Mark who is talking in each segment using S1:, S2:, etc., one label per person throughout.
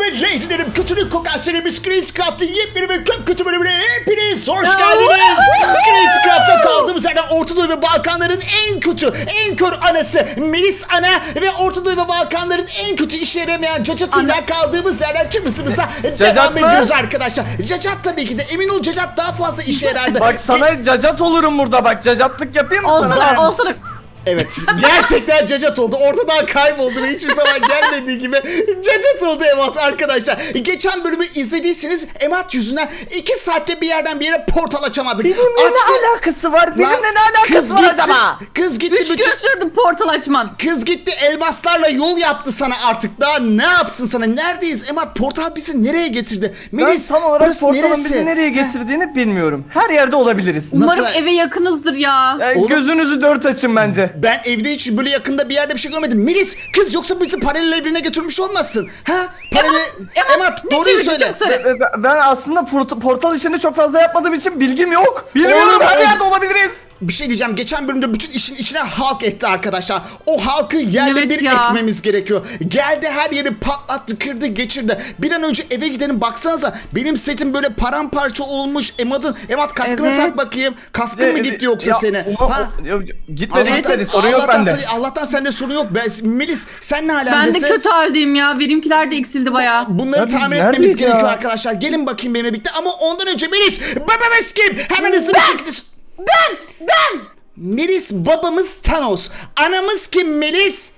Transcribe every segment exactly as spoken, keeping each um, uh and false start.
S1: ve leycilerim, kötülük kokan serimiz Crazycraft'ın yepyeni ve köp kötü bölümüne hepiniz hoş geldiniz. Crazycraft'ta kaldığımız yerden Orta Doğu ve Balkanların en kötü, en kör anası Melis Ana ve Orta Doğu ve Balkanların en kötü işe yaramayan Cacat'ıyla kaldığımız yerden tüm hızımızla devam ediyoruz arkadaşlar. Cacat tabii ki de, emin ol Cacat daha fazla işe yarardı.
S2: Bak sana Cacat olurum burada, bak Cacatlık yapayım mı
S3: olsun,
S2: sana?
S3: Olsun olsun.
S1: Evet, gerçekten Cacat oldu. Ortadan kayboldu ve hiçbir zaman gelmediği gibi Cacat oldu Emat arkadaşlar. Geçen bölümü izlediyseniz Emat yüzünden iki saatte bir yerden bir yere portal açamadık.
S2: Benimle
S1: Açtı...
S2: ne alakası var? Benimle
S1: Lan,
S2: ne alakası var
S1: gitti,
S2: acaba?
S1: Kız gitti.
S3: Üç
S1: bütün...
S3: gün sürdü portal açman.
S1: Kız gitti elmaslarla yol yaptı sana artık. Daha ne yapsın sana? Neredeyiz Emat? Portal bizi nereye getirdi? Melis,
S2: ben tam olarak portalın
S1: neresi?
S2: bizi nereye getirdiğini bilmiyorum. Her yerde olabiliriz.
S3: Umarım
S1: Nasıl?
S3: eve yakınızdır ya.
S2: Yani
S1: Oğlum...
S2: gözünüzü dört açın bence.
S1: Ben evde hiç böyle yakında bir yerde bir şey görmedim. Melis, kız yoksa bizi paralel evrene götürmüş olmasın? Ha? Paralel...
S3: Emat,
S1: Emat,
S3: ne
S1: doğruyu
S3: çevirdi?
S1: söyle.
S3: Çok söyle.
S2: Ben, ben aslında port portal işini çok fazla yapmadığım için bilgim yok. Bilmiyorum,
S1: Oğlum,
S2: her
S1: öz-
S2: yerde olabiliriz.
S1: Bir şey diyeceğim. Geçen bölümde bütün işin içine halk etti arkadaşlar. O halkı yerle
S3: Evet
S1: bir
S3: ya.
S1: etmemiz gerekiyor. Geldi her yeri patlattı, kırdı, geçirdi. Bir an önce eve gidelim, baksanıza. Benim setim böyle paramparça olmuş. Emad'ın, Emad kaskını
S3: Evet.
S1: tak bakayım. Kaskın mı gitti yoksa
S2: Ya,
S1: seni?
S2: o-
S1: Ha?
S2: o- ya, gitmedi
S1: Allah'tan-
S2: gitmedi, sorun yok
S1: Allah'tan
S2: bende.
S1: sen- Allah'tan sende sorun yok. Ben, Melis, sen ne
S3: Ben de
S1: alemdesin?
S3: kötü haldeyim ya. Benimkiler de eksildi bayağı.
S1: Bunları
S2: Ya biz
S1: tamir etmemiz
S2: neredeyiz
S1: gerekiyor
S2: ya?
S1: arkadaşlar. Gelin bakayım benimle birlikte. Ama ondan önce Melis, babamız kim? Hemen hızlı bir şekilde...
S3: Ben! Ben!
S1: Melis, babamız Thanos. Anamız kim Melis?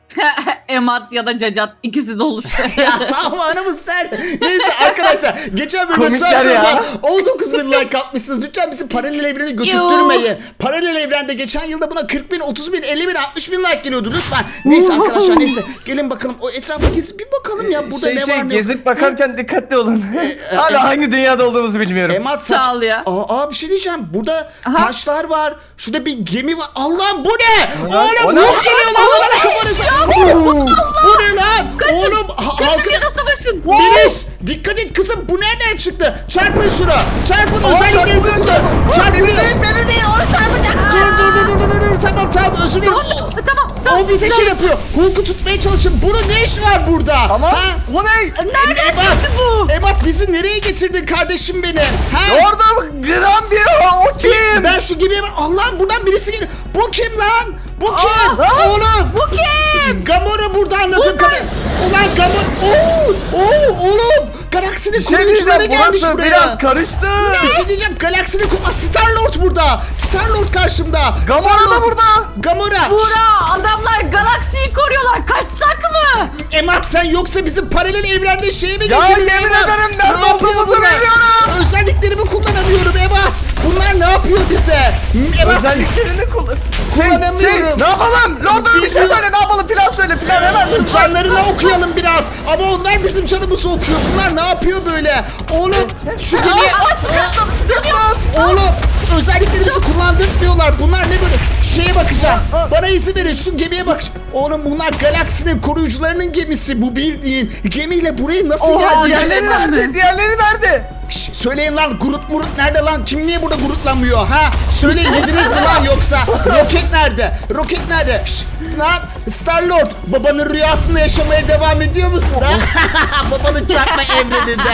S3: Emat ya da Cacat, ikisi de olur.
S1: Ya tamam, anamız sen. Neyse arkadaşlar, geçen bölümde
S2: Komikler ya.
S1: on dokuz bin like atmışsınız. Lütfen bizi paralel evrene götürtmeyin. Paralel evrende geçen yılda buna kırk bin, otuz bin, elli bin, altmış bin like geliyordu lütfen. Neyse arkadaşlar, neyse. Gelin bakalım o etrafa gezip bir bakalım ya burada
S2: şey,
S1: ne
S2: şey,
S1: var ne yok.
S2: gezip bakarken dikkatli olun.
S1: e,
S2: Hala hangi dünyada olduğumuzu bilmiyorum.
S1: Emat saç...
S3: Sağ ol ya.
S1: Aa, aa bir şey diyeceğim. Burada
S3: Aha.
S1: taşlar var. Şurada bir gemi var. Allah'ım bu ne?
S2: Lan,
S1: Oğlum
S2: o
S1: bu
S2: ne?
S1: geliyor lan bana kafanıza. Oo, bu ne lan?
S3: Kaçın.
S1: Oğlum ha-
S3: Kaçın
S1: halkın...
S3: ya da savaşın.
S1: Melis, dikkat et kızım, bu nereden çıktı? Çarpın şunu. Çarpın,
S2: Aa,
S1: özelliklerinizi
S2: çarpın,
S1: kullan.
S2: çarpın.
S1: Çarpın.
S2: Beni değil, beni değil, onu çarpacak.
S1: Dur dur dur dur dur dur. Tamam tamam, özür dilerim.
S3: Tamam tamam. tamam.
S1: O bize şey yapıyor. Hulk'u tutmaya çalışın. Bunun ne işi var burada?
S2: Ama
S1: Ha?
S2: o ne?
S3: Nereden
S1: Ebat,
S3: çıktı bu?
S1: Ebat bizi nereye getirdin kardeşim benim? Ha?
S2: Orada gram bir o kim?
S1: Ben şu gemiye bak. Allah'ım, buradan birisi geliyor. Bu kim lan? Bu kim?
S2: Aa,
S1: Oğlum.
S3: Bu kim?
S1: Gamora burada anladığım
S3: Bunlar-
S1: kadar. Ulan Gamora. Oo, oo, oğlum. Galaksinin
S2: Bir şey
S1: koruyucuları
S2: diyeceğim,
S1: gelmiş
S2: burası
S1: buraya.
S2: biraz karıştı.
S1: Bir şey diyeceğim. Galaksinin ko- Aa, Star-Lord burada. Star-Lord karşımda.
S2: Gamora da
S1: Star-Lord.
S2: burada.
S1: Gamora.
S3: Bura, adamlar galaksiyi koruyorlar. Kaçsak mı?
S1: Emat, sen yoksa bizim paralel evrende şeye mi
S2: Ya
S1: getirdin
S2: yemin
S1: Emat?
S2: ederim,
S1: Ne
S2: nerede
S1: yapıyor
S2: olduğumuzu
S1: bunlar?
S2: bilmiyorum.
S1: Özelliklerimi kullanamıyorum Emat. Bunlar ne yapıyor bize? Emat.
S2: Özelliklerini kullan. Şey, şey,
S1: Kullanamıyorum.
S2: ne yapalım? Lord'a bir şey
S1: Bilmiyorum.
S2: söyle, ne yapalım? Plan söyle, plan hemen.
S1: Canlarını okuyalım biraz. Ama onlar bizim canımızı okuyor. Bunlar ne yapıyor böyle? Oğlum şu gemiye...
S2: Aa, sıkıştım, sıkıştım.
S1: Oğlum özelliklerimizi kullandırmıyorlar. Bunlar ne böyle? Şeye bakacağım. Bana izin verin, şu gemiye bak. Oğlum bunlar galaksinin koruyucularının gemisi. Bu bildiğin gemiyle buraya nasıl
S3: Oha,
S1: geldi?
S3: diğerleri
S2: Diğerleri
S3: nerede?
S2: nerede? Diğerleri nerede?
S1: Şş, söyleyin lan, Groot Murut nerede lan? Kim niye burada Grootlanmıyor ha? Söyleyin, yediniz mi lan yoksa? Roket nerede? Roket nerede? Şş, lan Star-Lord, babanın rüyasında yaşamaya devam ediyor musun ha? Babanın çarpma evreninde.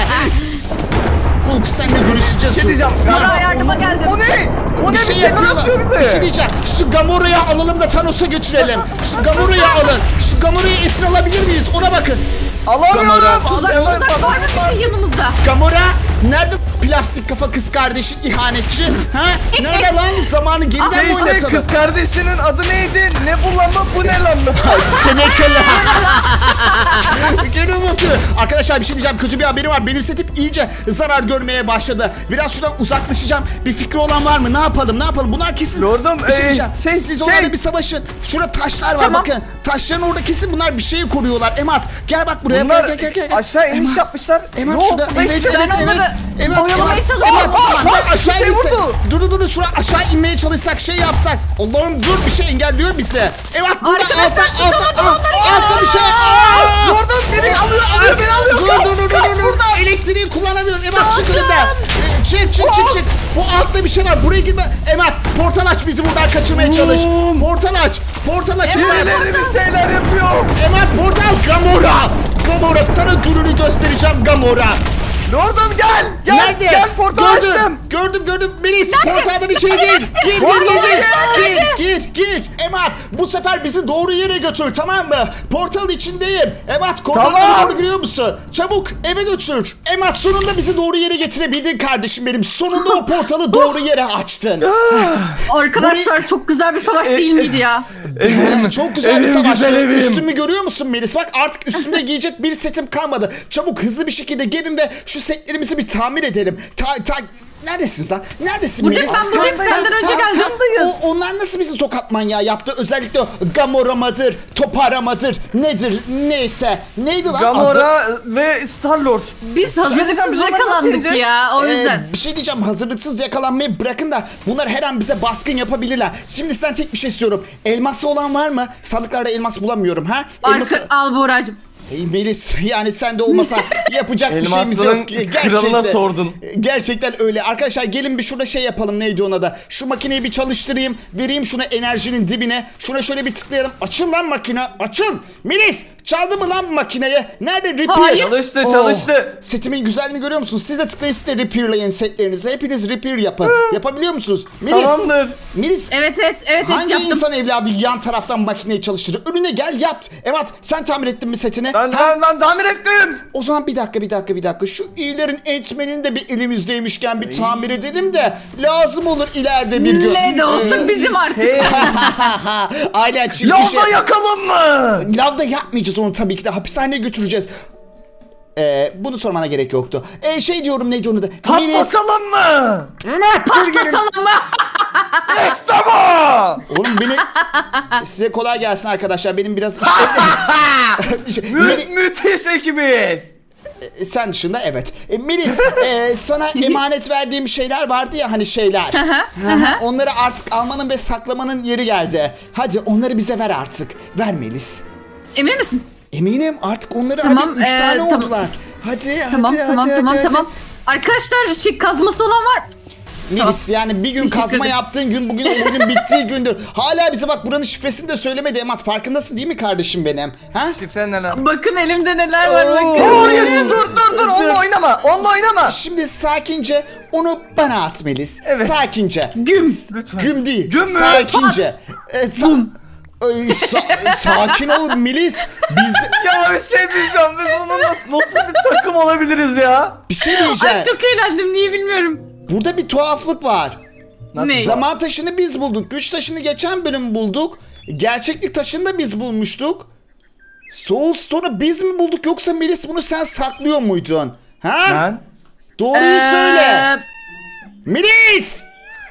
S1: Hulk, seninle görüşeceğiz.
S2: Bir şey
S1: şu-
S2: diyeceğim.
S3: Bana yardıma geldim.
S2: O ne? O ne?
S1: Bir şey yapıyorlar.
S2: atıyor bize.
S1: Bir şey diyeceğim. Şu Gamora'yı alalım da Thanos'a götürelim. Şu Gamora'yı alın. Şu Gamora'yı esir alabilir miyiz? Ona bakın.
S2: Alamıyorum.
S1: Gamora.
S3: Uzak uzak var mı bir şey yanımızda?
S1: Gamora, nerede plastik kafa kız kardeşin ihanetçi? Ha? Nerede lan? Zamanı yeniden
S2: Şey
S1: mi
S2: işte,
S1: oynatalım?
S2: kız kardeşinin adı neydi? Ne bu lan mı? Bu ne lan mı?
S1: Tenekele. Gene bakıyor. Arkadaşlar bir şey diyeceğim. Kötü bir haberim var. Benim setim iyice zarar görmeye başladı. Biraz şuradan uzaklaşacağım. Bir fikri olan var mı? Ne yapalım? Ne yapalım? Bunlar kesin.
S2: Lordum,
S1: bir şey
S2: e,
S1: diyeceğim.
S2: şey,
S1: Siz
S2: şey.
S1: onlarla bir savaşın. Şurada taşlar var,
S3: Tamam.
S1: bakın. Taşların orada kesin bunlar bir şeyi koruyorlar. Emat, gel bak buraya.
S2: Bunlar
S1: gel, gel, gel, gel.
S2: aşağı iniş
S1: Emat,
S2: yapmışlar.
S1: Emat
S2: Yok,
S1: şurada.
S2: ben
S1: Evet,
S2: işte-
S1: evet,
S3: ben
S1: evet.
S3: onları
S1: Evet,
S3: oyalamaya
S1: evet.
S3: çalışıyorum.
S1: Evet,
S2: Aa,
S1: şuradan
S2: bak, bir
S1: aşağı
S2: şey
S1: inse.
S2: vurdu.
S1: Dur dur dur, şuradan aşağı inmeye çalışsak, şey yapsak. Allah'ım dur, bir şey engelliyor bizi. Evet, burada
S3: Arkadaşlar,
S1: altta altta
S3: tutamadım onları ya.
S1: altta bir şey. Aa!
S2: Lordum beni alıyor, alıyor, beni alıyor.
S1: Dur
S2: Kaç,
S1: dur dur
S2: kaç
S1: dur dur.
S2: buradan.
S1: Elektriği kullanamıyorum. Emat çık önümden. Ee, Çık çık çık çık. Bu altta bir şey var. Buraya gitme. Emat, portal aç, bizi buradan kaçırmaya çalış. Portal aç. Portal aç Emat.
S2: Birileri bir şeyler yapıyor.
S1: Emat, portal. Gamora. Gamora, sana gününü göstereceğim Gamora.
S2: Lordum gel. Gel.
S1: Nerede?
S2: Gel portal
S1: gördüm,
S2: açtım.
S1: gördüm gördüm. Melis portaldan içeri gir. Gir gir gir gir. Gir gir gir. Emat bu sefer bizi doğru yere götür, tamam mı? Portalın içindeyim. Emat koridorlara
S2: Tamam.
S1: doğru giriyor musun? Çabuk eve götür. Emat sonunda bizi doğru yere getirebildin kardeşim benim. Sonunda o portalı doğru yere açtın.
S3: Arkadaşlar çok güzel bir savaş değil miydi ya?
S1: Evet, çok güzel bir
S2: Evim,
S1: savaş.
S2: güzel evim.
S1: Üstümü görüyor musun Melis? Bak artık üstümde giyecek bir setim kalmadı. Çabuk hızlı bir şekilde gelin ve şu setlerimizi bir tamir edelim. Ta, ta, neredesiniz lan? Neredesin
S3: Buradayım,
S1: Melis?
S3: ben buradayım. Senden önce geldim.
S1: O, onlar nasıl bizi tokat manyağı yaptı? Özellikle o Gamora'madır, Topara'madır, nedir, neyse. Neydi lan adı?
S2: Gamora ve Star-Lord.
S3: Biz
S2: Söyleyeceğim,
S3: hazırlıksız
S2: biz onları nasıl
S3: yakalandık
S2: yeneceğiz?
S3: ya o
S1: Ee,
S3: yüzden.
S1: bir şey diyeceğim, hazırlıksız yakalanmayı bırakın da bunlar her an bize baskın yapabilirler. Şimdi sizden tek bir şey istiyorum. Elması olan var mı? Sandıklarda elmas bulamıyorum ha? Elması...
S3: Arka, al Buğra'cığım.
S1: Ey Melis, yani sen de olmasa yapacak bir şeyimiz
S2: Elmasların
S1: yok.
S2: kralına sordun.
S1: Gerçekten öyle. Arkadaşlar gelin bir şurada şey yapalım, neydi ona da. Şu makineyi bir çalıştırayım. Vereyim şuna enerjinin dibine. Şuna şöyle bir tıklayalım. Açıl lan makine. Açıl. Melis çaldı mı lan bu makineyi? Nerede repair?
S3: Hayır.
S2: Çalıştı
S1: Oo,
S2: çalıştı.
S1: Setimin güzelliğini görüyor musunuz? Siz de tıklayın, siz de repairlayın setlerinizi. Hepiniz repair yapın. Yapabiliyor musunuz? Melis.
S2: Tamamdır.
S1: Melis.
S3: Evet evet evet, evet
S1: Hangi
S3: yaptım.
S1: insan evladı yan taraftan makineyi çalıştırır? Önüne gel yap. Evet, sen tamir ettin mi setini?
S2: Ben,
S1: Ha?
S2: ben, ben tamir ettim.
S1: O zaman bir dakika bir dakika bir dakika. Şu iyilerin etmenini de bir elimizdeymişken bir tamir edelim de lazım olur ileride bir gün.
S3: Ne de olsa
S1: Ee,
S3: bizim artık.
S2: Hey,
S1: Aynen çünkü
S2: lavda
S1: şey...
S2: yakalım mı?
S1: Lavda yapmayacağız onu tabii ki de. Hapishaneye götüreceğiz. Ee, bunu sormana gerek yoktu. Ee, şey diyorum neydi onu da. Melis-
S2: Patlatalım mı?
S3: Patlatalım mı?
S2: İşte bu.
S1: Oğlum beni... Size kolay gelsin arkadaşlar. Benim biraz işte...
S2: Mü müthiş ekibiz.
S1: Sen dışında evet. E, Melis e, sana emanet verdiğim şeyler vardı ya hani şeyler. Hı hı. Onları artık almanın ve saklamanın yeri geldi. Hadi onları bize ver artık. Ver Melis.
S3: Emin misin?
S1: Eminim artık onları
S3: Tamam,
S1: hadi üç
S3: ee,
S1: tane
S3: tamam.
S1: oldular. Hadi
S3: Tamam
S1: hadi
S3: tamam
S1: hadi
S3: tamam
S1: hadi.
S3: tamam. Arkadaşlar şey kazması olan var.
S1: Melis yani bir gün
S3: Teşekkür
S1: kazma
S3: ederim.
S1: yaptığın gün bugün o oyunun bittiği gündür. Hala bize bak buranın şifresini de söylemedi Emat. Farkındasın değil mi kardeşim benim? Ha?
S2: Şifre ne lan?
S3: Bakın elimde neler var bakın.
S2: Hayır dur dur dur onunla oynama. Onunla oynama.
S1: Şimdi sakince onu bana at Melis.
S2: Evet.
S1: Sakince.
S3: Güm.
S2: Lütfen.
S1: Güm değil.
S2: Güm mü?
S1: Sakince. E, sa- Ay, sa- sakin ol Melis. Biz de-
S2: Ya bir şey diyeceğim. Biz bununla nasıl bir takım olabiliriz ya?
S1: bir şey diyeceğim.
S3: Ay çok eğlendim niye bilmiyorum.
S1: Burada bir tuhaflık var.
S2: Nasıl?
S3: Ne?
S1: Zaman taşını biz bulduk. Güç taşını geçen bölüm bulduk. Gerçeklik taşını da biz bulmuştuk. Soul Stone'u biz mi bulduk yoksa Melis bunu sen saklıyor muydun? Ha?
S2: Ben?
S1: Doğruyu
S3: Ee,
S1: söyle. Melis!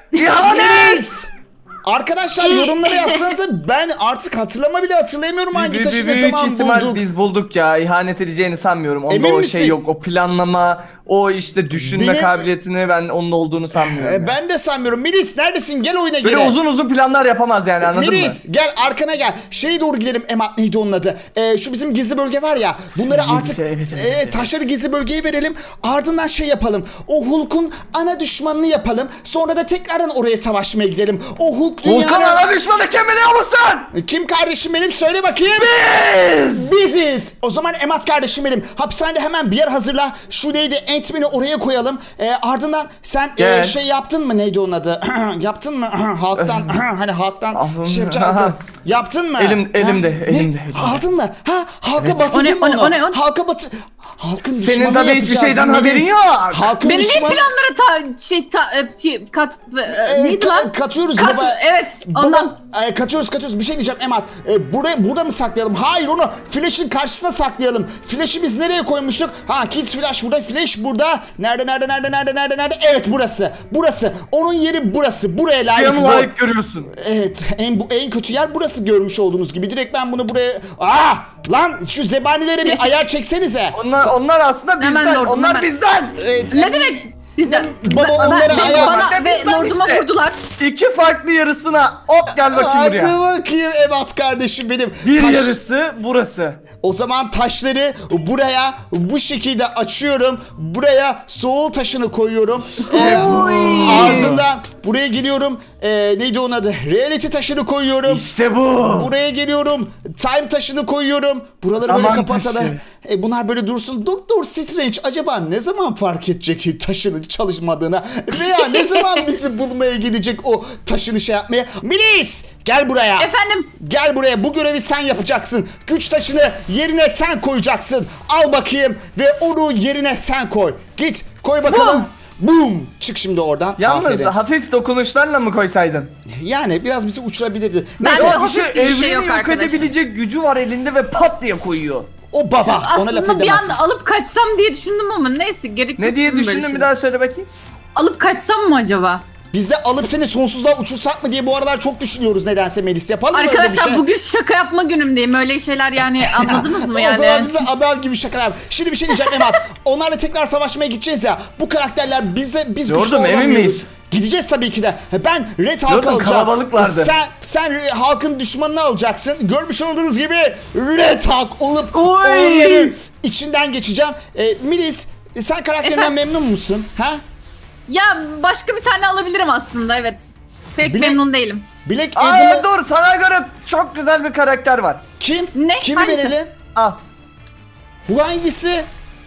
S1: Melis! Arkadaşlar yorumlara yazsanıza, ben artık hatırlama bile hatırlayamıyorum hangi
S2: Bir-
S1: taşı
S2: bir-
S1: ne
S2: büyük
S1: zaman
S2: ihtimal
S1: bulduk.
S2: biz bulduk ya. İhanet edeceğini sanmıyorum. Onda
S1: Emin
S2: o
S1: misin?
S2: şey yok. O planlama, o işte düşünme
S1: Benim-
S2: kabiliyetini ben onun olduğunu sanmıyorum.
S1: Ee,
S2: ya.
S1: ben de sanmıyorum. Melis neredesin? Gel oyuna
S2: Böyle
S1: geri.
S2: uzun uzun planlar yapamaz yani anladın
S1: Melis
S2: mı?
S1: gel arkana gel. Şeye doğru gidelim Emat neydi onun adı? Ee, şu bizim gizli bölge var ya. Bunları
S2: Gizli,
S1: artık
S2: evet, evet,
S1: e,
S2: evet.
S1: taşları gizli bölgeye verelim. Ardından şey yapalım. O Hulk'un ana düşmanını yapalım. Sonra da tekrardan oraya savaşmaya gidelim. O Hulk
S2: Volkan
S1: dünyada...
S2: ana düşmanı kim biliyor musun?
S1: Kim kardeşim benim? Söyle bakayım.
S2: Biz!
S1: Biziz. O zaman Emat kardeşim benim. Hapishanede hemen bir yer hazırla. Şu neydi? Ant-Man'i oraya koyalım. Ee, ardından sen e,
S2: Gel.
S1: şey yaptın mı? Neydi onun adı? Yaptın mı? Halktan. Hani halktan
S2: Aklım-
S1: şey yapacaktın. Yaptın mı?
S2: Elim-
S1: Ha?
S2: elimde,
S1: Ne?
S2: elimde, elimde.
S1: Aldın mı? Ha? Halka
S3: O
S1: batırdın
S3: ne,
S1: mı
S3: o ne,
S1: onu?
S3: o ne, o ne?
S1: Halka batır... Halkın
S2: Senin
S1: düşmanı
S2: tabii hiçbir
S1: yapacağız
S2: şeyden
S1: Melis.
S2: haberin yok.
S1: Halkın
S3: Benim niye
S1: düşmanı...
S3: planlara ta şey ta e, şey, kat e,
S1: Ee,
S3: neydi
S1: ka-
S3: lan?
S1: Katıyoruz
S3: Kat-
S1: baba.
S3: Evet ondan.
S1: Baba, e, katıyoruz katıyoruz. Bir şey diyeceğim Emat. E, buraya burada mı saklayalım? Hayır onu Flash'ın karşısına saklayalım. Flash'ı biz nereye koymuştuk? Ha Kids Flash burada, Flash burada. Nerede nerede nerede nerede nerede nerede? Evet burası. Burası. Onun yeri burası. Buraya layık.
S2: Yanı
S1: bu.
S2: layık görüyorsun.
S1: Evet. En bu en kötü yer burası görmüş olduğunuz gibi. Direkt ben bunu buraya... Aa! Lan şu zebanilere bir ayar çeksenize.
S2: Onlar onlar aslında
S3: Hemen
S2: bizden.
S3: lordum,
S2: Onlar
S3: hemen.
S2: bizden.
S1: Evet,
S3: Ne demek? Bizden.
S1: Baba
S3: Ben-
S1: onlara
S3: ben-
S1: ayağı-
S3: bana
S2: Bak,
S3: ve
S2: bizden
S3: lorduma
S2: işte.
S3: vurdular.
S2: İki farklı yarısına hop gel bakayım
S1: Hadi
S2: buraya.
S1: bakayım Emat kardeşim benim.
S2: Bir
S1: Taş-
S2: yarısı burası.
S1: O zaman taşları buraya bu şekilde açıyorum. Buraya soğul taşını koyuyorum. Ee,
S3: Oy.
S1: ardından Buraya geliyorum. Ee, neydi onun adı? Reality taşını koyuyorum.
S2: İşte bu.
S1: Buraya geliyorum. Time taşını koyuyorum. Buraları
S2: Zaman
S1: böyle kapatalım.
S2: taşı.
S1: E, bunlar böyle dursun. Doktor Strange acaba ne zaman fark edecek ki taşının çalışmadığına? Veya ne zaman bizi bulmaya gidecek o taşını şey yapmaya? Melis! Gel buraya.
S3: Efendim?
S1: Gel buraya. Bu görevi sen yapacaksın. Güç taşını yerine sen koyacaksın. Al bakayım ve onu yerine sen koy. Git koy bakalım. Boom! Çık şimdi oradan.
S2: Yalnız
S1: Aferin.
S2: hafif dokunuşlarla mı koysaydın?
S1: Yani biraz bizi uçurabilirdi.
S3: Ben
S1: Neyse,
S3: de-
S2: Mesela şu
S3: hafif bir şey
S2: evreni
S3: yok
S2: yok
S3: arkadaş.
S2: edebilecek gücü var elinde ve pat diye koyuyor.
S1: o baba. Ona laf
S3: Aslında bir
S1: edemezsin.
S3: anda alıp kaçsam diye düşündüm ama neyse gerek yok
S2: Ne diye
S3: böyle
S2: düşündün
S3: şey.
S2: bir daha söyle bakayım.
S3: Alıp kaçsam mı acaba?
S1: Biz de alıp seni sonsuzluğa uçursak mı diye bu aralar çok düşünüyoruz nedense Melis. Yapalım mı öyle bir
S3: Arkadaşlar
S1: şey?
S3: bugün şaka yapma günümdeyim. Öyle şeyler yani anladınız mı
S1: O zaman
S3: yani?
S1: bize adam gibi şaka yap. Şimdi bir şey diyeceğim Emat. Onlarla tekrar savaşmaya gideceğiz ya. Bu karakterler bizde biz güçlü
S2: Gördüm, emin
S1: olamıyoruz.
S2: miyiz?
S1: Gideceğiz tabii ki de. Ben Red Hulk
S2: Gördüm,
S1: alacağım.
S2: kalabalıklardı.
S1: Sen sen halkın düşmanını alacaksın. Görmüş olduğunuz gibi Red Hulk olup
S3: Oy!
S1: onların içinden geçeceğim. E, Melis sen karakterinden
S3: Efendim?
S1: memnun musun? Ha?
S3: Ya başka bir tane alabilirim aslında evet. Pek
S1: Bile-
S3: memnun değilim.
S1: Black
S2: Aa
S1: Adam'ı
S2: dur, sana göre çok güzel bir karakter var.
S1: kim?
S3: Ne?
S1: Kimi
S3: Hangisi?
S1: verelim?
S2: Al.
S1: Bu hangisi?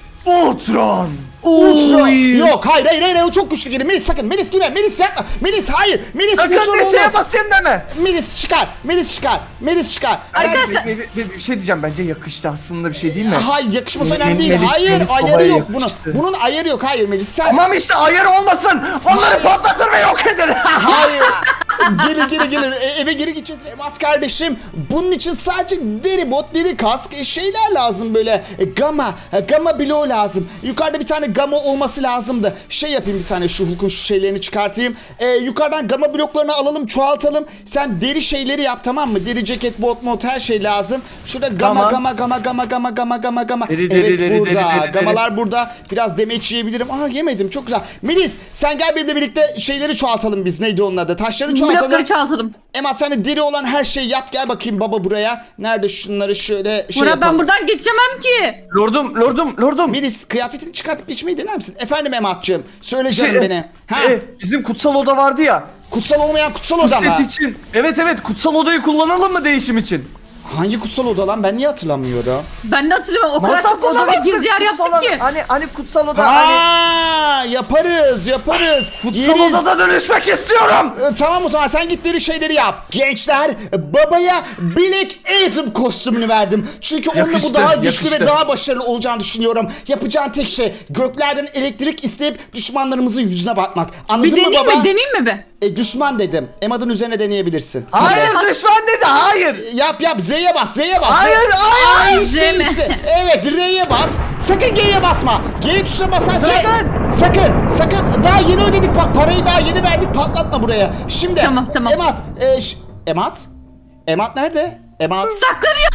S2: Ultron.
S1: Ultra.
S3: Oy.
S1: Yok hayır hayır hayır o çok güçlü gelir. Melis sakın Melis gibi Melis yapma. Melis hayır. Melis
S2: Sakın
S1: güçlü
S2: bir şeye
S1: olmaz.
S2: basayım deme.
S1: Melis çıkar. Melis çıkar. Melis çıkar.
S3: Arkadaşlar-
S2: Bir, bir, bir, bir şey diyeceğim, bence yakıştı aslında, bir şey değil mi?
S1: Hayır yakışması
S2: Melis-
S1: önemli değil.
S2: Melis-
S1: Hayır
S2: Melis
S1: ayarı
S2: babaya
S1: yok bunun.
S2: yakıştı.
S1: Bunun ayarı yok. Hayır Melis sen.
S2: Tamam işte, ayar olmasın. Onları patlatır ve yok eder.
S1: Hayır. Geri geri geri E, eve geri gideceğiz. Emat kardeşim bunun için sadece deri bot, deri kask e, şeyler lazım böyle. E, gamma, e, gamma bloğu lazım. Yukarıda bir tane gamma olması lazımdı. Şey yapayım bir saniye şu Hulk'un şu şeylerini çıkartayım. E, yukarıdan gamma bloklarını alalım, çoğaltalım. Sen deri şeyleri yap tamam mı? Deri ceket, bot, mod her şey lazım. Şurada gamma
S2: Tamam.
S1: gamma gamma gamma gamma gamma gamma gamma.
S2: Deri, deri,
S1: Evet
S2: deri,
S1: burada.
S2: deri, deri, deri.
S1: Gamalar burada. Biraz damage yiyebilirim. Aa yemedim. Çok güzel. Melis sen gel benimle birlikte şeyleri çoğaltalım biz. Neydi onun adı? Taşları çoğaltalım.
S3: Blokları çoğaltalım.
S1: Emat sen de deri olan her şeyi yap. Gel bakayım baba buraya. Nerede şunları şöyle şey
S3: Bura
S1: yapalım.
S3: ben buradan geçemem ki.
S2: Lordum, lordum, lordum.
S1: Melis kıyafetini çıkartıp geçmeyi dener misin? Efendim Emat'cığım. Söyle canım
S2: Şey,
S1: beni. Ha?
S2: e, bizim kutsal oda vardı ya.
S1: Kutsal olmayan kutsal
S2: Bu
S1: oda mı?
S2: set için. Evet evet, kutsal odayı kullanalım mı değişim için?
S1: Hangi kutsal oda lan? Ben niye hatırlamıyorum?
S3: Ben de hatırlamıyorum. O kadar
S2: Masal
S3: çok oda ve
S2: kullanamazsın,
S3: gizli yer
S2: kutsal
S3: yaptık
S2: oda-
S3: ki.
S2: Hani hani kutsal oda hani
S1: Aa, yaparız yaparız.
S2: kutsal
S1: Yeriz.
S2: odada dönüşmek istiyorum.
S1: Ee, Tamam o zaman sen git deri şeyleri yap. Gençler babaya Black Adam kostümünü verdim. Çünkü onunla bu
S2: Yakıştı,
S1: daha güçlü
S2: yakıştı.
S1: ve daha başarılı olacağını düşünüyorum. Yapacağın tek şey göklerden elektrik isteyip düşmanlarımızın yüzüne bakmak. Anladın
S3: Bir
S1: mı
S3: deneyeyim
S1: baba?
S3: mi? Deneyeyim mi be?
S1: E, düşman dedim. Emad'ın üzerine deneyebilirsin.
S2: Hayır, düşman dedi, hayır.
S1: Yap yap Z'ye bas Z'ye bas.
S2: Hayır, hayır.
S1: Ay,
S3: Z
S1: işte,
S3: mi?
S1: işte. Evet R'ye bas. Sakın G'ye basma. G tuşuna basarsan.
S2: Sakın.
S1: Sakın. Sakın. Daha yeni ödedik bak parayı daha yeni verdik patlatma buraya. Şimdi.
S3: Tamam, tamam.
S1: Emad. E, ş- Emad. Emad nerede? Emad.
S3: Saklanıyor.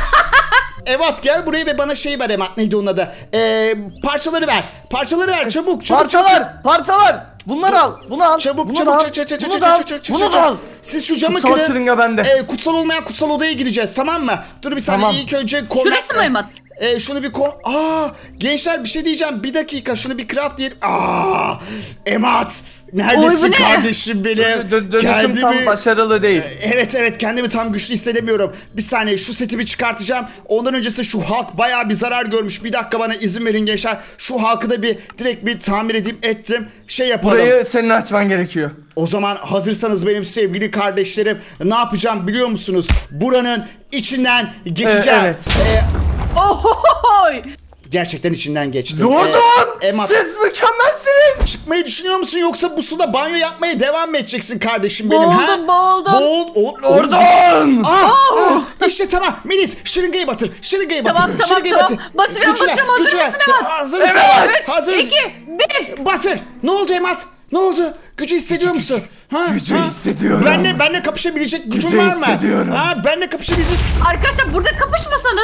S1: Emat gel buraya ve bana şey ver Emat neydi onun adı? Ee, parçaları ver. Parçaları ver çabuk çabuk.
S2: Parçalar, parçalar. Bunları al, bunu al.
S1: Çabuk
S2: bunu
S1: çabuk
S2: da al,
S1: çabuk çabuk
S2: bunu
S1: çabuk
S2: da al,
S1: çabuk çabuk çabuk
S2: bunu da al.
S1: Siz şu camı
S2: Kutsal
S1: kırın.
S2: şırınga bende.
S1: Ee, kutsal olmayan kutsal odaya gideceğiz tamam mı? Dur bir saniye
S2: Tamam.
S1: ilk önce korna...
S3: Şurası mı Emat?
S1: Ee, şunu bir kor... Aa, gençler bir şey diyeceğim. Bir dakika şunu bir craft diyelim. Aa, Emat. Neredesin
S3: Oy, bu ne?
S1: kardeşim benim?
S2: Dö- dö- dönüşüm
S1: Kendimi-
S2: tam başarılı değil.
S1: Evet evet kendimi tam güçlü hissedemiyorum. Bir saniye şu seti bir çıkartacağım. Ondan öncesinde şu Hulk bayağı bir zarar görmüş. Bir dakika bana izin verin gençler. Şu Hulk'ı da bir direkt bir tamir edip ettim. Şey yapalım.
S2: Burayı senin açman gerekiyor.
S1: O zaman hazırsanız benim sevgili kardeşlerim ne yapacağım biliyor musunuz? Buranın içinden geçeceğim.
S2: Ee, evet.
S1: Ee,
S3: Ohohoy.
S1: gerçekten içinden geçtim.
S2: Lordum,
S1: Ee, Emma,
S2: siz mükemmelsiniz.
S1: çıkmayı düşünüyor musun yoksa bu suda banyo yapmaya devam mı edeceksin kardeşim benim?
S3: Boğuldum,
S1: ha?
S3: boğuldum.
S1: Boğul, o-
S2: Lordum.
S1: Aa, aa, işte tamam Melis şırıngayı batır şırıngayı batır
S3: Tamam, tamam,
S1: şırıngayı
S3: tamam.
S1: batır.
S3: Batırıyorum,
S1: Güçle,
S3: batırıyorum. Hazır
S1: güçle.
S3: mısın Emat?
S1: Hazır mısın
S2: Evet.
S1: Emat?
S3: üç,
S1: Hazır mısın?
S3: iki, bir.
S1: Batır. Ne oldu Emat? Ne oldu? Gücü hissediyor musun? Ha?
S2: gücü
S1: ha?
S2: hissediyorum.
S1: Benle benle kapışabilecek gücün
S2: Gücü
S1: var mı?
S2: hissediyorum.
S1: Ha? Benle kapışabilecek.
S3: Arkadaşlar burada kapışmasanız.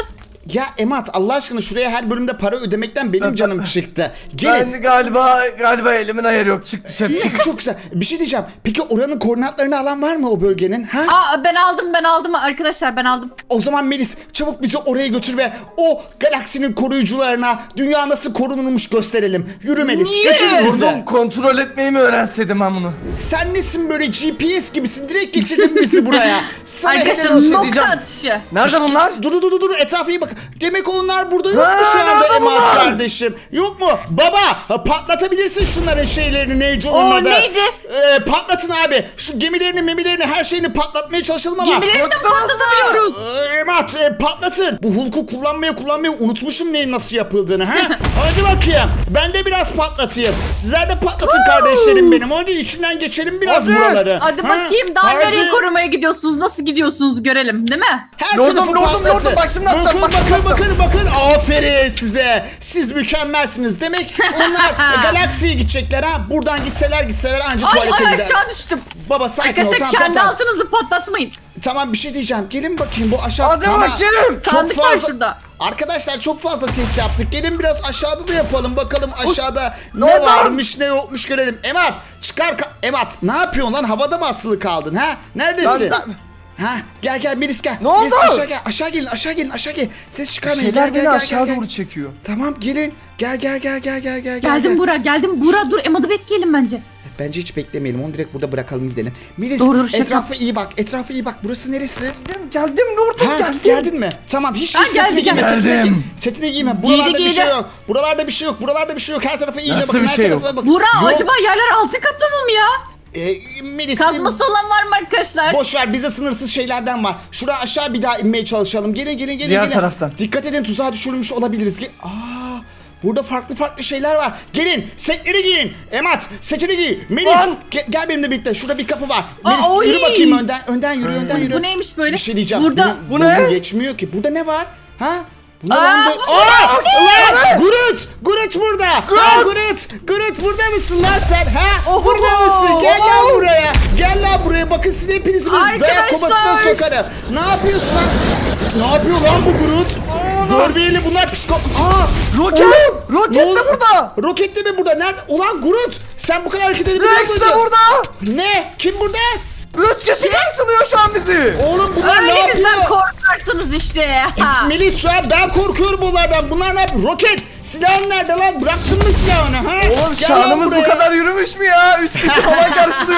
S1: Ya Emat Allah aşkına şuraya her bölümde para ödemekten benim canım çıktı. Gelin.
S2: Ben galiba galiba elimin ayarı yok. Çıktı şef.
S1: Çık, çok güzel. Bir şey diyeceğim. Peki oranın koordinatlarını alan var mı o bölgenin? Ha?
S3: Aa ben aldım ben aldım arkadaşlar ben aldım.
S1: O zaman Melis çabuk bizi oraya götür ve o galaksinin koruyucularına dünya nasıl korunurmuş gösterelim. Yürü Melis,
S3: Niye?
S1: götür bizi.
S2: Oğlum kontrol etmeyi mi öğrenseydim ben bunu?
S1: Sen nesin böyle G P S gibisin? Direkt getirdin bizi buraya. Sana
S3: Arkadaşlar
S1: helal olsun
S3: nokta
S1: diyeceğim.
S3: atışı.
S2: Nerede bunlar?
S1: Dur dur dur dur etrafa iyi bak. Demek onlar burada yok mu
S2: Ha,
S1: şu anda
S2: nerede
S1: Emat
S2: bunlar?
S1: kardeşim? Yok mu? Baba ha, patlatabilirsin şunların şeylerini neydi onun
S3: Oo,
S1: adı?
S3: neydi?
S1: Ee, patlatın abi. Şu gemilerini memilerini her şeyini patlatmaya çalışalım ama.
S3: Gemilerini de patlatabiliyoruz.
S1: Ee, Emat e, patlatın. Bu Hulk'u kullanmayı kullanmayı unutmuşum neyin nasıl yapıldığını ha. Hadi bakayım. Ben de biraz patlatayım. Sizler de patlatın kardeşlerim benim. Hadi içinden geçelim biraz
S2: Hadi.
S1: buraları.
S3: Hadi
S1: Ha?
S3: bakayım daha
S1: Hadi.
S3: nereye korumaya gidiyorsunuz? Nasıl gidiyorsunuz görelim değil mi?
S1: Her
S2: Lordum,
S1: tarafı
S2: lordum,
S1: patlatın.
S2: lordum, bak şimdi ne yapacağım,
S1: Bakın
S2: bak şimdi
S1: bakın
S2: ne
S1: bakın bakın. Aferin size. Siz mükemmelsiniz. Demek onlar galaksiye gidecekler ha. Buradan gitseler gitseler ancak
S3: Ay
S1: tuvalete
S3: ay
S1: gider.
S3: aşağı düştüm.
S1: Baba sakin ol.
S3: Arkadaşlar
S1: Tamam
S3: kendi
S1: tamam tamam.
S3: altınızı patlatmayın.
S1: Tamam bir şey diyeceğim. Gelin bakayım bu aşağı.
S2: Hadi
S1: tamam.
S2: bakayım.
S1: Çok
S3: Sandık var
S1: fazla.
S3: şurada.
S1: Arkadaşlar çok fazla ses yaptık. Gelin biraz aşağıda da yapalım. Bakalım aşağıda ne
S2: Lordum.
S1: varmış ne yokmuş görelim. Emat çıkar. ka- Emat ne yapıyorsun lan? Havada mı asılı kaldın ha? Neredesin?
S2: Ben-
S1: Ha gel gel Melis gel.
S2: Ne oldu?
S1: Melis aşağı gel. Aşağı gelin aşağı gelin aşağı gelin. Ses çıkarmayın. Gel
S2: Şeyler
S1: gel
S2: beni
S1: gel
S2: aşağı
S1: gel.
S2: doğru
S1: gel.
S2: çekiyor.
S1: Tamam gelin. Gel gel gel gel gel gel.
S3: Geldim
S1: gel.
S3: Bura geldim Bura dur Emad'ı bekleyelim bence.
S1: Bence hiç beklemeyelim. Onu direkt burada bırakalım gidelim. Melis
S3: Doğru, doğru, şaka
S1: etrafa
S3: yapmıştım.
S1: iyi bak. Etrafa iyi bak. Burası neresi?
S2: Geldim, geldim lordum
S1: Ha,
S2: geldim.
S1: geldin mi? Tamam hiç
S3: Ha,
S1: hiç setini
S3: geldi,
S1: giyme,
S2: geldi.
S1: setini giyme.
S2: Geldim.
S1: Setini giyme. Buralarda bir
S3: giydi.
S1: şey yok. Buralarda bir şey yok. Buralarda bir şey yok. Her tarafa iyice
S2: Nasıl
S1: bakın.
S2: bir
S1: her
S2: şey
S1: tarafa
S2: yok?
S1: bakın.
S3: Bura
S1: Yok.
S3: acaba yerler altın kaplama mı ya?
S1: Ee, Melis,
S3: Kazması olan var mı arkadaşlar?
S1: boş ver bize sınırsız şeylerden var. Şuraya aşağı bir daha inmeye çalışalım. Gelin gelin gelin.
S2: Diğer
S1: gelin.
S2: taraftan.
S1: Dikkat edin tuzağa düşürülmüş olabiliriz. Gel- Aa, burada farklı farklı şeyler var. Gelin setleri giyin. Emat setini giy. Melis
S2: Lan.
S1: ge- gel benimle birlikte. Şurada bir kapı var.
S3: Aa,
S1: Melis
S3: oy.
S1: yürü bakayım önden. Önden yürü önden yürü.
S3: Bu neymiş böyle?
S1: Bir şey diyeceğim.
S3: Burada-
S1: Bunun-
S2: Bu ne?
S1: bunun geçmiyor ki. Burada ne var? Ha? Bu ne
S3: Aa,
S1: lan
S3: bu-
S1: bu? Aa! Lan! Groot! Groot burada! Ha, Groot! Groot burada mısın lan sen? Ha?
S3: Oho!
S1: Burada mısın? Gel lan
S3: Oho!
S1: buraya. Gel lan buraya. Bakın sizi hepinizi bu dayak
S3: Arkadaşlar!
S1: komasına sokarım. Ne yapıyorsun lan? Ne yapıyor lan bu Groot? Görmeyeli bunlar psiko... Aa!
S2: Roket!
S1: Oğlum!
S2: Roket
S1: Ne
S2: de
S1: oldu?
S2: burada!
S1: Roket de mi burada? Nerede? Ulan Groot! Sen bu kadar hareket edebiliyor
S2: Rex
S1: muydun?
S2: de burada!
S1: Ne? Kim burada?
S2: Üç kişi karşılıyor şu an bizi.
S1: Oğlum bunlar ne
S3: Öyle
S1: yapıyor?
S3: bizden korkarsınız işte. Ha.
S1: Melis şu an ben korkuyorum bunlardan. Bunlar ne yapıyor? Roket! Silahın nerede lan? Bıraktın mı silahını ha?
S2: Oğlum
S1: Gel lan
S2: şanımız bu
S1: buraya.
S2: kadar yürümüş mü ya? Üç kişi falan karşılıyor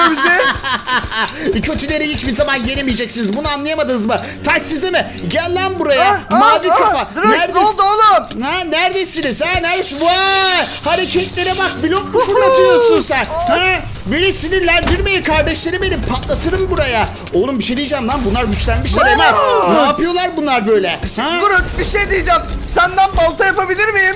S2: bizi.
S1: Kötüleri hiçbir zaman yenemeyeceksiniz. Bunu anlayamadınız mı? Taş sizde mi? Gel lan buraya.
S2: Aa,
S1: Mavi
S2: aa,
S1: kafa.
S2: aa, Drax ne oldu oğlum?
S1: Ha, neredesiniz? Ha, neredesin? Vay! Hareketlere bak. Blok mu fırlatıyorsun sen? Ha? Beni sinirlendirmeyin kardeşlerim benim. Patlatırım buraya. Oğlum bir şey diyeceğim lan. Bunlar güçlenmişler Emel. Ne yapıyorlar bunlar böyle? Ha?
S2: Groot bir şey diyeceğim. Senden balta yapabilir miyim?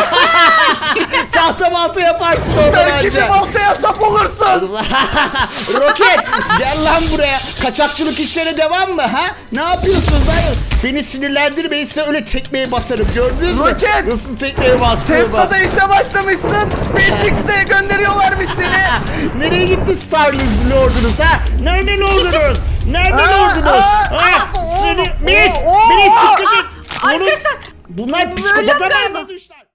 S1: Tahta balta yaparsın orada
S2: Belki
S1: bence.
S2: bir baltaya sap olursun.
S1: Roket gel lan buraya. Kaçakçılık işlerine devam mı ha? Ne yapıyorsunuz lan? Beni sinirlendirmeyin size öyle tekmeye basarım. Gördünüz mü?
S2: Roket!
S1: Nasıl tekmeye bastığımı?
S2: Tesla'da işe başlamışsın. SpaceX'te gönderiyorlarmış seni.
S1: Nereye gitti Starlız Lord'unuz ha? Nerede Lord'unuz? Nerede
S2: Aa,
S1: Lord'unuz?
S2: aa,
S1: Ha?
S2: aa,
S1: Seni...
S2: oo,
S1: Melis!
S2: oo,
S1: Melis
S2: aa,
S1: dikkat et! Oğlum,
S3: Arkadaşlar
S1: bunlar
S3: Böyle
S1: psikopata
S3: galiba.
S1: mı düşler?